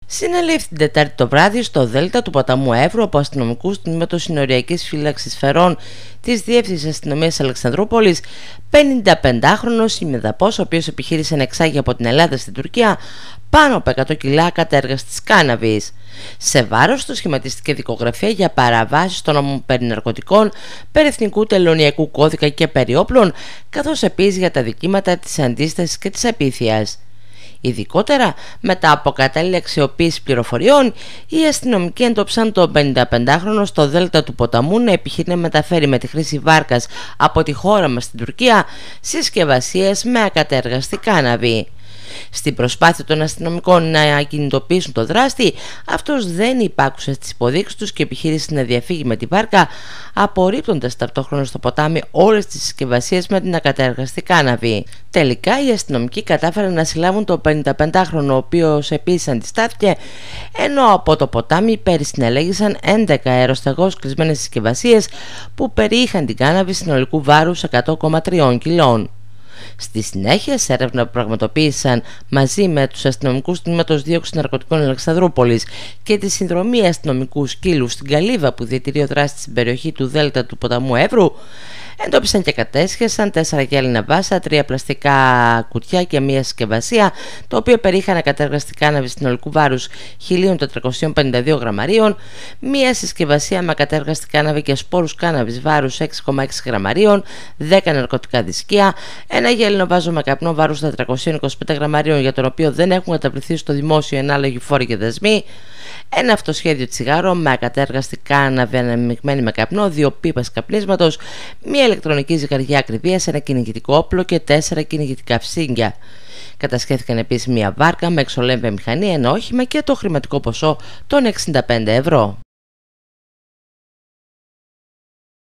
Συνελήφθη την Τετάρτη το βράδυ στο Δέλτα του ποταμού Εύρου από αστυνομικούς του τμήματος συνοριακής φύλαξης Φερών της Διεύθυνσης Αστυνομίας Αλεξανδρούπολης 55χρονος ημεδαπός, ο οποίος επιχείρησε να εξάγει από την Ελλάδα στην Τουρκία πάνω από 100 κιλά κατέργαστης κάναβης. Σε βάρος του σχηματίστηκε δικογραφία για παραβάσεις των νόμων περί ναρκωτικών, περί εθνικού τελωνειακού κώδικα και περί όπλων, καθώς επίσης για τα δικήματα της αντίστασης και της απίθειας. Ειδικότερα, μετά από κατάλληλη αξιοποίηση πληροφοριών, οι αστυνομικοί εντόπισαν τον 55χρονο στο Δέλτα του ποταμού να επιχειρεί να μεταφέρει με τη χρήση βάρκας από τη χώρα μας στην Τουρκία συσκευασίες με ακατέργαστη κάναβη. Στην προσπάθεια των αστυνομικών να κινητοποιήσουν το δράστη, αυτός δεν υπάκουσε στις υποδείξεις τους και επιχείρησε να διαφύγει με τη βάρκα, απορρίπτοντας ταυτόχρονα στο ποτάμι όλες τις συσκευασίες με την ακατέργαστη κάναβη. Τελικά οι αστυνομικοί κατάφεραν να συλλάβουν τον 55χρονο, ο οποίος επίσης αντιστάθηκε, ενώ από το ποτάμι περισυνελέγησαν 11 αεροσταγώς κλεισμένες συσκευασίες που περιείχαν την κάναβη συνολικού βάρους 100,3 κιλών. Στη συνέχεια, σε έρευνα που πραγματοποίησαν μαζί με τους αστυνομικούς τμήματος δίωξης ναρκωτικών Αλεξανδρούπολης και τη συνδρομή αστυνομικού σκύλου στην Καλύβα που διατηρεί ο δράστης στην περιοχή του Δέλτα του ποταμού Εύρου, εντόπισαν και κατέσχεσαν 4 γυάλινα βάσα, 3 πλαστικά κουτιά και μία συσκευασία, τα οποία περιείχαν ακατέργαστη κάναβη συνολικού βάρους 1.452 γραμμαρίων, μία συσκευασία με ακατέργαστη κάναβη και σπόρους κάναβης βάρους 6,6 γραμμαρίων, 10 ναρκωτικά δισκία, ένα γυάλινο βάζο με καπνό βάρους 425 γραμμαρίων, για τον οποίο δεν έχουν καταβληθεί στο δημόσιο ενάλλαγοι φόροι και δασμοί, ένα αυτοσχέδιο τσιγάρο με ακατέργαστη κάναβη αναμειγμένη με καπνό, 2 πίπες καπνίσματος, μία ηλεκτρονική ζυγαριά ακριβίας, ένα κυνηγητικό όπλο και 4 κυνηγητικά ψύγκια. Κατασχέθηκαν επίσης μία βάρκα με εξολέμβια μηχανή, ένα όχημα και το χρηματικό ποσό των 65 ευρώ.